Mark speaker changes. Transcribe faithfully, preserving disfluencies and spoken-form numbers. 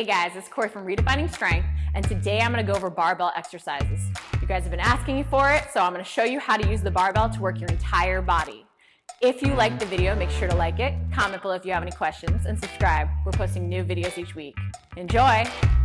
Speaker 1: Hey guys, it's Corey from Redefining Strength, and today I'm going to go over barbell exercises. You guys have been asking me for it, so I'm going to show you how to use the barbell to work your entire body. If you liked the video, make sure to like it, comment below if you have any questions, and subscribe. We're posting new videos each week. Enjoy!